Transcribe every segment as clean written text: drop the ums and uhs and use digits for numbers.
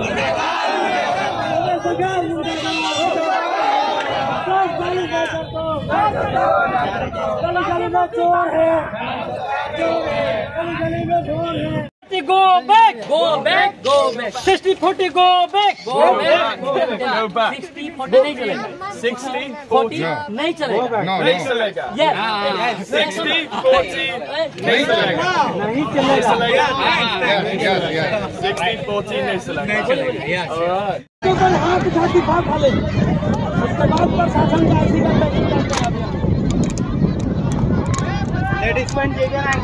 चोर है, go back, go back, go back. 60-40, go back, go back, go back. 60-40 नहीं चलेगा. 60-40 नहीं चलेगा. नहीं चलेगा. Yes. 60-40 नहीं चलेगा. नहीं चलेगा. 60-40 नहीं चलेगा. तो कल हाथ उठा के भाग खा ले. उसके बाद प्रशासन का ऐसी करता है. लेडीज पैंट चाहिए ना.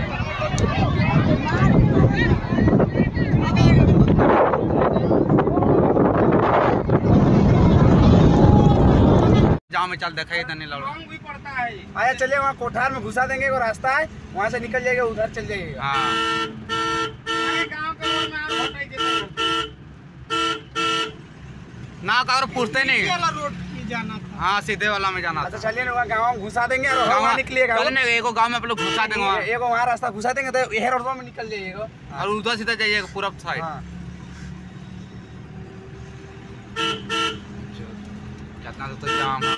जाओ में चल देखा इधर नहीं लड़ो भी पड़ता है. आया चलिए वहाँ कोठार में घुसा देंगे. वो रास्ता है वहाँ से निकल जाएगा उधर चल जाएगा. हाँ गाँव के रोड में आप ना करो पूछते नहीं. रोड की जाना था. हाँ सीधे वाला में जाना. अच्छा चलिए ना वहाँ गाँव में घुसा देंगे और वहाँ निकलिएगा. चलो नहीं एक गाँव में आप लोग घुसा देंगे वहाँ. एक वहाँ रास्ता घुसा देंगे तो यह रोड में निकल जाइएगा और उधर सीधा जाइएगा पूरब साइड. कितना तो जाम है.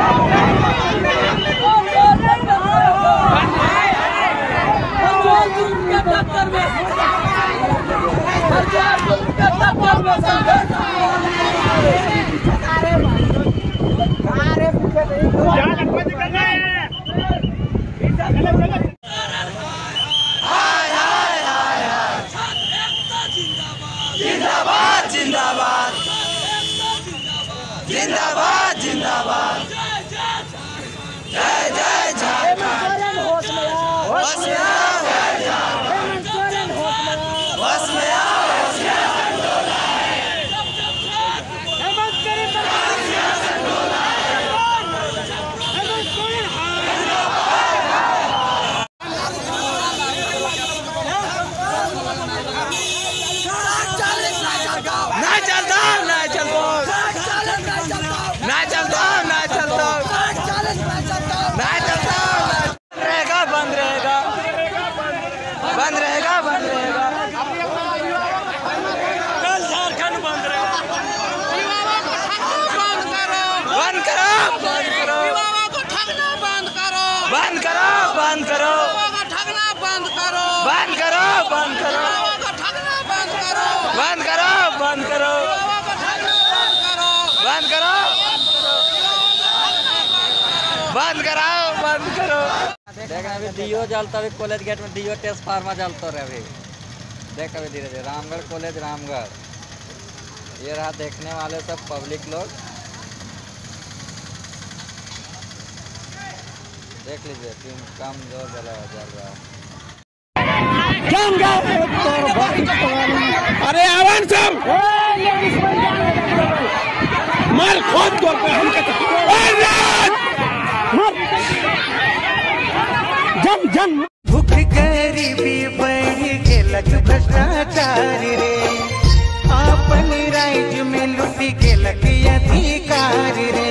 जिंदाबाद जिंदाबाद जिंदाबाद जिंदाबाद जय जय झारखंड. होश में आओ होश में आओ होश में आओ. बंद रहेगा बंद रहेगा. कल झारखंड बंद रहेगा. बंद करो बंद करो. बंद करो बंद करो. बंद करो बंद करो. बंद करो बंद करो. बंद करो बंद करो. बंद करो बंद कराओ बंद करो. देख अभी दियो जलता. अभी कॉलेज गेट में दियो ट्रांसफार्मर जलता रहे. अभी देख अभी धीरे धीरे रामगढ़ कॉलेज रामगढ़. ये रहा देखने वाले सब पब्लिक लोग. देख लीजिए तीन कम जोर जल रहा है. अरे आवाज सब माल खोद दो. हम भूख गरीबी बढ़ गेलक भ्रष्टाचार रे. अपन राज्य में लुटी गेलक अधिकार रे.